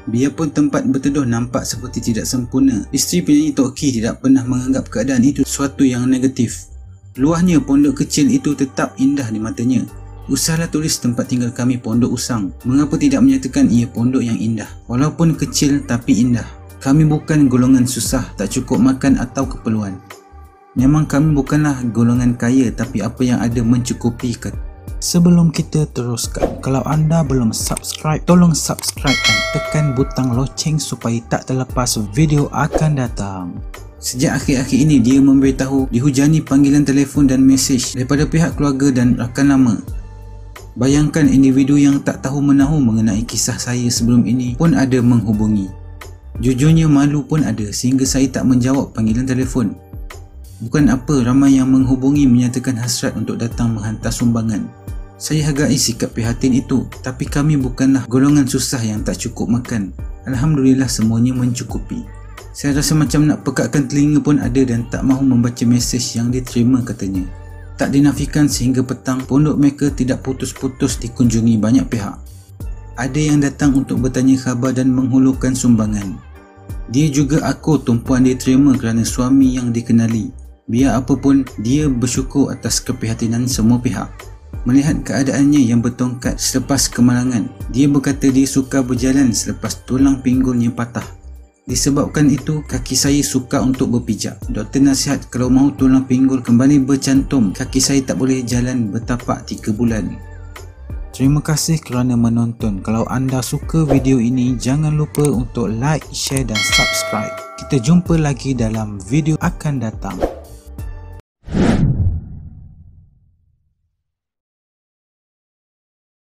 Biarpun tempat berteduh nampak seperti tidak sempurna, isteri penyanyi Tok Kee tidak pernah menganggap keadaan itu sesuatu yang negatif. Luahnya pondok kecil itu tetap indah di matanya. Usahlah tulis tempat tinggal kami Pondok Usang. Mengapa tidak menyatakan ia pondok yang indah? Walaupun kecil tapi indah. Kami bukan golongan susah, tak cukup makan atau keperluan. Memang kami bukanlah golongan kaya, tapi apa yang ada mencukupi. Sebelum kita teruskan, kalau anda belum subscribe, tolong subscribe dan tekan butang loceng supaya tak terlepas video akan datang. Sejak akhir-akhir ini dia memberitahu dihujani panggilan telefon dan mesej daripada pihak keluarga dan rakan lama. Bayangkan individu yang tak tahu menahu mengenai kisah saya sebelum ini pun ada menghubungi. Jujurnya malu pun ada sehingga saya tak menjawab panggilan telefon. Bukan apa ramai yang menghubungi menyatakan hasrat untuk datang menghantar sumbangan. Saya hargai sikap prihatin itu, tapi kami bukanlah golongan susah yang tak cukup makan. Alhamdulillah semuanya mencukupi. Saya rasa macam nak pekakkan telinga pun ada dan tak mahu membaca mesej yang diterima katanya. Tak dinafikan sehingga petang, pondok mereka tidak putus-putus dikunjungi banyak pihak. Ada yang datang untuk bertanya khabar dan menghulurkan sumbangan. Dia juga akur tumpuan diterima kerana suami yang dikenali. Biar apapun, dia bersyukur atas keprihatinan semua pihak. Melihat keadaannya yang bertongkat selepas kemalangan, dia berkata dia suka berjalan selepas tulang pinggulnya patah. Disebabkan itu, kaki saya suka untuk berpijak. Doktor nasihat kalau mahu tulang pinggul kembali bercantum, kaki saya tak boleh jalan bertapak 3 bulan. Terima kasih kerana menonton. Kalau anda suka video ini, jangan lupa untuk like, share dan subscribe. Kita jumpa lagi dalam video akan datang.